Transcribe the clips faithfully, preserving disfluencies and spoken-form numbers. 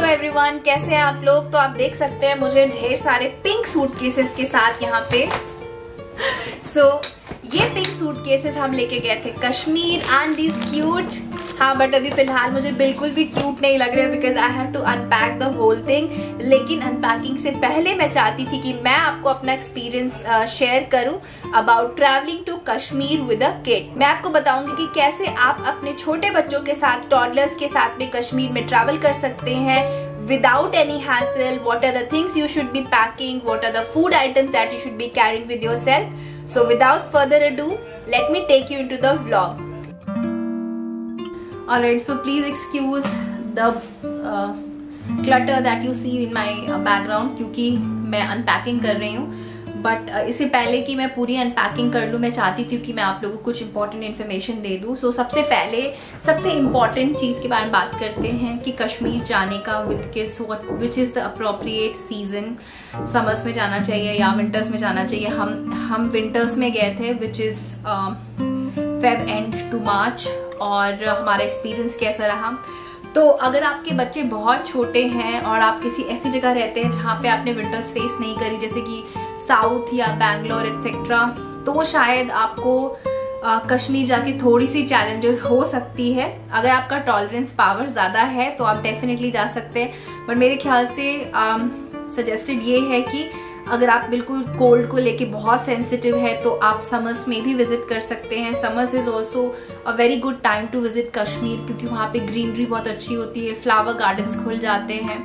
Everyone, कैसे हैं आप लोग। तो आप देख सकते हैं मुझे ढेर सारे पिंक सूटकेसेस के साथ यहाँ पे सो so, ये पिंक सूटकेसेस हम लेके गए थे कश्मीर एंड दिस क्यूट। हाँ, बट अभी फिलहाल मुझे बिल्कुल भी क्यूट नहीं लग रहा because I have to unpack the whole thing. लेकिन अनपैकिंग से पहले मैं चाहती थी कि मैं आपको अपना एक्सपीरियंस शेयर uh, करूं about travelling to Kashmir with a kid. मैं आपको बताऊंगी कि कैसे आप अपने छोटे बच्चों के साथ, टॉडलर्स के साथ में कश्मीर में ट्रैवल कर सकते हैं without any hassle. What are the things you should be packing? What are the food items that you should be carrying with yourself? So without further ado, let me take you into the vlog. Alright, so please excuse the uh, clutter that you see in my uh, background क्योंकि मैं unpacking कर रही हूँ। But uh, इससे पहले कि मैं पूरी अनपैकिंग कर लूँ, मैं चाहती थी कि मैं आप लोगों को कुछ इंपॉर्टेंट इन्फॉर्मेशन दे दूँ। सो so, सबसे पहले सबसे इम्पॉर्टेंट चीज़ के बारे में बात करते हैं कि कश्मीर जाने का with kids which is the appropriate season. Summers में जाना चाहिए या विंटर्स में जाना चाहिए। हम हम विंटर्स में गए थे which is Feb end to March, और हमारा एक्सपीरियंस कैसा रहा। तो अगर आपके बच्चे बहुत छोटे हैं और आप किसी ऐसी जगह रहते हैं जहाँ पे आपने विंटर्स फेस नहीं करी, जैसे कि साउथ या बैंगलोर एटसेट्रा, तो शायद आपको आ, कश्मीर जाके थोड़ी सी चैलेंजेस हो सकती है। अगर आपका टॉलरेंस पावर ज़्यादा है तो आप डेफिनेटली जा सकते हैं। बट मेरे ख्याल से सजेस्टेड ये है कि अगर आप बिल्कुल कोल्ड को लेके बहुत सेंसिटिव है तो आप समर्स में भी विजिट कर सकते हैं। Summers is also a very good time to visit Kashmir क्योंकि वहाँ पे ग्रीनरी बहुत अच्छी होती है, फ्लावर गार्डन्स खुल जाते हैं।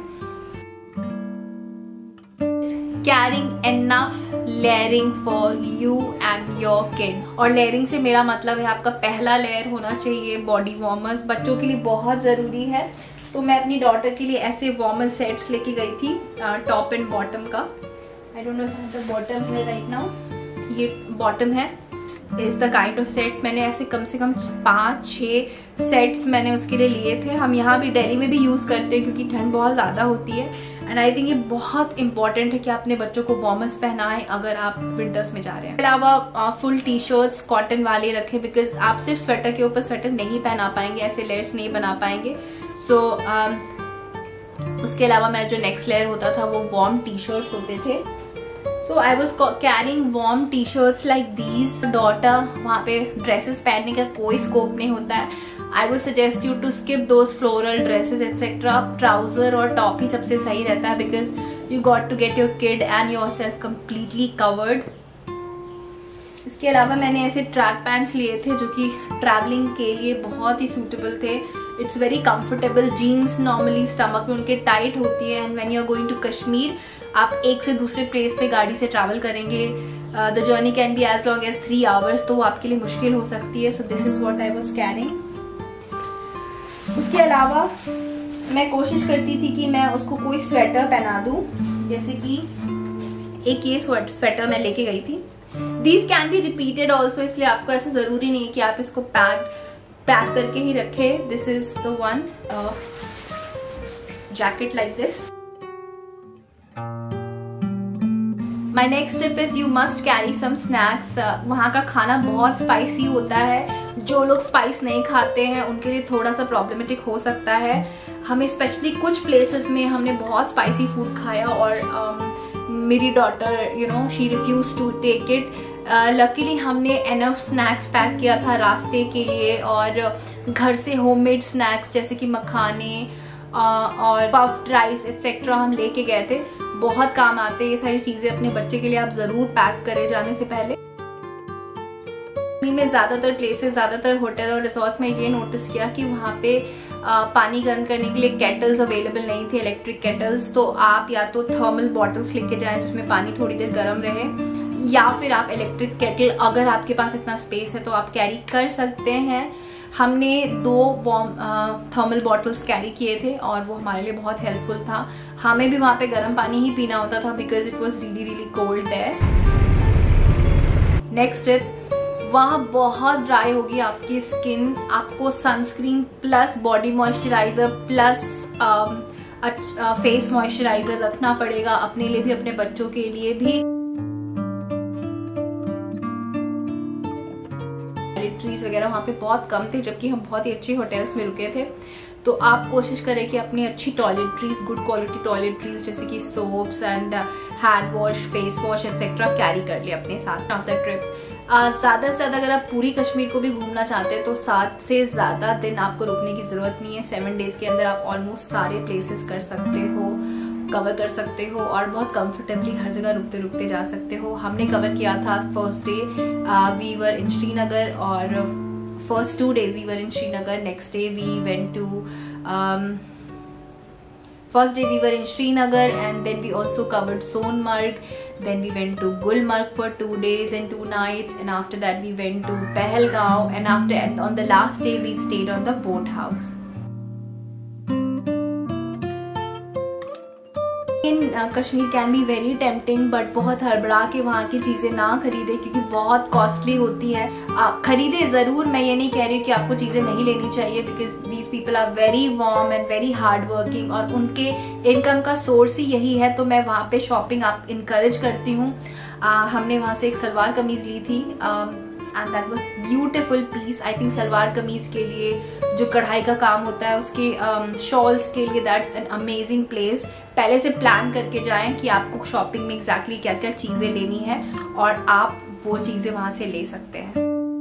Carrying enough layering for you and your kid, और लेयरिंग से मेरा मतलब है आपका पहला लेयर होना चाहिए बॉडी वार्मर्स, बच्चों के लिए बहुत जरूरी है। तो मैं अपनी डॉटर के लिए ऐसे वार्मर सेट्स लेके गई थी टॉप एंड बॉटम का। I don't know if the bottom है राइट नाउ, ये बॉटम है, is the kind of set. मैंने ऐसे कम से कम पाँच छः सेट्स मैंने उसके लिए लिए थे। हम यहाँ भी दिल्ली में भी यूज़ करते हैं क्योंकि ठंड बहुत ज़्यादा होती है। एंड आई थिंक ये बहुत इंपॉर्टेंट है कि अपने बच्चों को वार्मर्स पहनाएं अगर आप विंटर्स में जा रहे हैं। इसके अलावा फुल टी शर्ट्स कॉटन वाले रखें बिकॉज आप सिर्फ स्वेटर के ऊपर स्वेटर नहीं पहना पाएंगे, ऐसे लेयर्स नहीं बना पाएंगे। सो so, um, उसके अलावा मेरा जो नेक्स्ट लेयर होता था वो वार्म टी शर्ट्स होते थे। So I was carrying warm T shirts like these. Daughter वहाँ पे ड्रेसेस पहनने का कोई स्कोप नहीं होता है। I would suggest you to skip those floral dresses etcetera. Trouser और टॉप ही सबसे सही रहता है because you got to get your kid and yourself completely covered. इसके अलावा मैंने ऐसे ट्रैक पैंट्स लिए थे जो कि ट्रैवलिंग के लिए बहुत ही सूटेबल थे। It's very comfortable. Jeans normally stomach में उनके टाइट होती है and when you are going to Kashmir, आप एक से दूसरे प्लेस पे गाड़ी से ट्रैवल करेंगे, the journey can be as long as three hours, तो वो आपके लिए मुश्किल हो सकती है। So this is what I was carrying. उसके अलावा मैं कोशिश करती थी कि मैं उसको कोई स्वेटर पहना दूं, जैसे कि एक ये स्वेटर मैं लेके गई थी। These can be repeated also, इसलिए आपको ऐसा जरूरी नहीं है कि आप इसको पैक पैक करके ही रखें। This is the one jacket like this. My next tip is you must carry some snacks. वहाँ का खाना बहुत स्पाइसी होता है। जो लोग स्पाइस नहीं खाते हैं उनके लिए थोड़ा सा प्रॉब्लमेटिक हो सकता है। हमें स्पेशली कुछ प्लेसेस में हमने बहुत स्पाइसी फूड खाया और um, मेरी daughter you know she refuse to take it. Luckily हमने एनफ स्नैक्स पैक किया था रास्ते के लिए, और घर से होममेड स्नैक्स जैसे कि मखाने uh, और पफ्ड राइस एक्सेट्रा हम लेके गए थे। बहुत काम आते हैं ये सारी चीजें अपने बच्चे के लिए, आप जरूर पैक करें जाने से पहले। में ज्यादातर प्लेसेस, ज्यादातर होटल और रिसोर्ट्स में ये नोटिस किया कि वहाँ पे आ, पानी गर्म करने के लिए केटल्स अवेलेबल नहीं थे, इलेक्ट्रिक केटल्स। तो आप या तो थर्मल बॉटल्स लेके जाएं जिसमें पानी थोड़ी देर गर्म रहे, या फिर आप इलेक्ट्रिक केटल, अगर आपके पास इतना स्पेस है तो आप कैरी कर सकते हैं। हमने दो वार्म थर्मल बॉटल्स कैरी किए थे और वो हमारे लिए बहुत हेल्पफुल था। हमें भी वहाँ पे गर्म पानी ही पीना होता था because it was really really cold there. Next tip, वहाँ बहुत ड्राई होगी आपकी स्किन, आपको sunscreen plus body moisturiser plus face moisturiser रखना पड़ेगा, अपने लिए भी अपने बच्चों के लिए भी। ट्रीज वगैरह वहाँ पे बहुत कम थे जबकि हम बहुत ही अच्छे होटल्स में रुके थे। तो आप कोशिश करें कि अपनी अच्छी टॉयलेटरीज, गुड क्वालिटी टॉयलेटरीज जैसे कि soaps and hand wash, face wash etcetera carry कर ले अपने साथ ऑफ द ट्रिप। ज़्यादा से ज़्यादा अगर आप पूरी कश्मीर को भी घूमना चाहते हैं तो सात से ज़्यादा दिन आपको रुकने की ज़रूरत नहीं है। सेवन डेज़ के अंदर आप ऑलमोस्ट सारे प्लेसेस कर सकते हो, कवर कर सकते हो और बहुत कंफर्टेबली हर जगह रुकते रुकते जा सकते हो। हमने कवर किया था first day we were in Srinagar और first two days we were in Srinagar. Next day we went to First day we were in Srinagar and then we also covered Sonmarg. Then we went to Gulmarg for two days and two nights, and after that we went to Pahalgaon, and after and on the last day we stayed on the boat house. In Kashmir can be very tempting, but बहुत हड़बड़ा के वहाँ की चीज़ें ना खरीदे क्योंकि बहुत कॉस्टली होती है। आप खरीदे ज़रूर, मैं ये नहीं कह रही कि आपको चीज़ें नहीं लेनी चाहिए, because these people are very warm and very hard working और उनके इनकम का सोर्स ही यही है। तो मैं वहाँ पे शॉपिंग आप इनकरेज करती हूँ। हमने वहाँ से एक सलवार कमीज ली थी and that was beautiful piece. I think salwar kameez के लिए जो कढ़ाई का काम होता है उसके शॉल्स um, के लिए दैट्स एन अमेजिंग प्लेस। पहले से प्लान करके जाएं कि आपको शॉपिंग में एग्जैक्टली क्या क्या चीजें लेनी है और आप वो चीजें वहां से ले सकते हैं।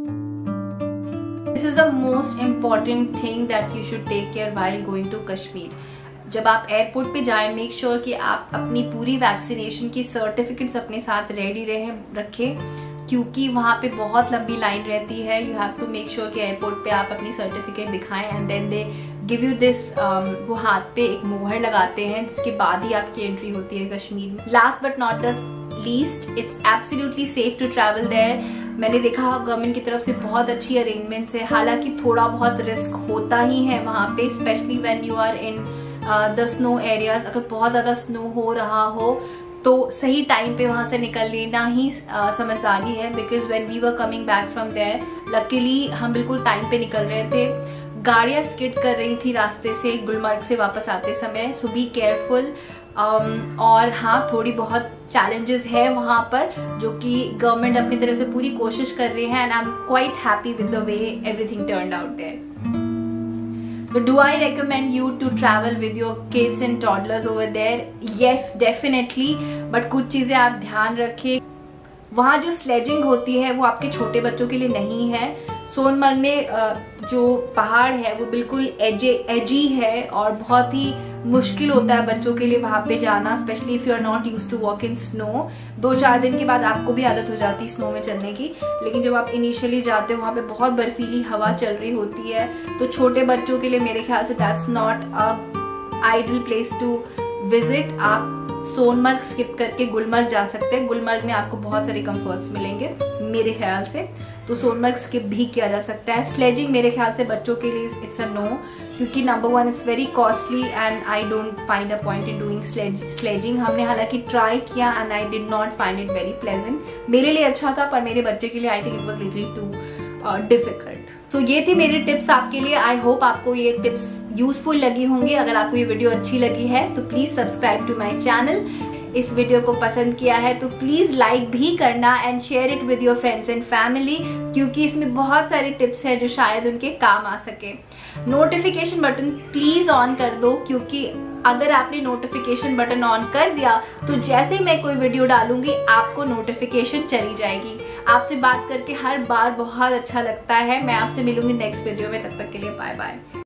This is the most important thing that you should take care while going to Kashmir. जब आप एयरपोर्ट पे जाएं, मेक श्योर कि आप अपनी पूरी वैक्सीनेशन की सर्टिफिकेट्स अपने साथ रेडी रहे रखें क्योंकि वहाँ पे बहुत लंबी लाइन रहती है। You have to make sure कि एयरपोर्ट पे आप अपनी सर्टिफिकेट दिखाएं and then they give you this, वो हाथ पे एक मोहर लगाते हैं जिसके बाद ही आपकी एंट्री होती है कश्मीर में। Last but not the least, it's absolutely safe to travel there. मैंने देखा गवर्नमेंट की तरफ से बहुत अच्छी अरेंजमेंट्स है, हालांकि थोड़ा बहुत रिस्क होता ही है वहाँ पे, specially when you are in the snow areas. अगर बहुत ज्यादा स्नो हो रहा हो तो सही टाइम पे वहां से निकल लेना ही uh, समझदारी है, because when we were coming back from there luckily हम बिल्कुल टाइम पे निकल रहे थे। गाड़ियां स्किड कर रही थी रास्ते से गुलमर्ग से वापस आते समय, सो बी केयरफुल। और हाँ, थोड़ी बहुत चैलेंजेस है वहां पर जो कि गवर्नमेंट अपनी तरफ से पूरी कोशिश कर रही है and I am quite happy with the way everything turned out there. So do I recommend you to travel with your kids and toddlers over there? Yes, definitely. But कुछ चीजें आप ध्यान रखें। वहाँ जो स्लेजिंग होती है वो आपके छोटे बच्चों के लिए नहीं है। सोनमर्ग में जो पहाड़ है वो बिल्कुल एजे एजी है और बहुत ही मुश्किल होता है बच्चों के लिए वहां पे जाना, specially if you are not used to walk in snow. दो चार दिन के बाद आपको भी आदत हो जाती है स्नो में चलने की, लेकिन जब आप इनिशियली जाते हो वहां पे बहुत बर्फीली हवा चल रही होती है, तो छोटे बच्चों के लिए मेरे ख्याल से that's not a ideal place to visit. आप सोनमर्ग स्किप करके गुलमर्ग जा सकते हैं। गुलमर्ग में आपको बहुत सारे कंफर्ट्स मिलेंगे मेरे ख्याल से, तो सोनमर्ग स्किप भी किया जा सकता है। स्लेजिंग मेरे ख्याल से बच्चों के लिए इट्स अ नो, क्योंकि number one it's very costly and I don't find a point in doing sledging. हमने हालांकि ट्राई किया and I did not find it very pleasant. मेरे लिए अच्छा था पर मेरे बच्चे के लिए I think it was little too difficult. So so, ये थी मेरी टिप्स आपके लिए। आई होप आपको ये टिप्स यूजफुल लगी होंगी। अगर आपको ये वीडियो अच्छी लगी है तो please subscribe to my channel. इस वीडियो को पसंद किया है तो प्लीज लाइक भी करना and share it with your friends and family, क्योंकि इसमें बहुत सारी टिप्स है जो शायद उनके काम आ सके। नोटिफिकेशन बटन प्लीज ऑन कर दो, क्योंकि अगर आपने नोटिफिकेशन बटन ऑन कर दिया तो जैसे ही मैं कोई वीडियो डालूंगी आपको नोटिफिकेशन चली जाएगी। आपसे बात करके हर बार बहुत अच्छा लगता है। मैं आपसे मिलूंगी नेक्स्ट वीडियो में, तब तक के लिए बाय बाय।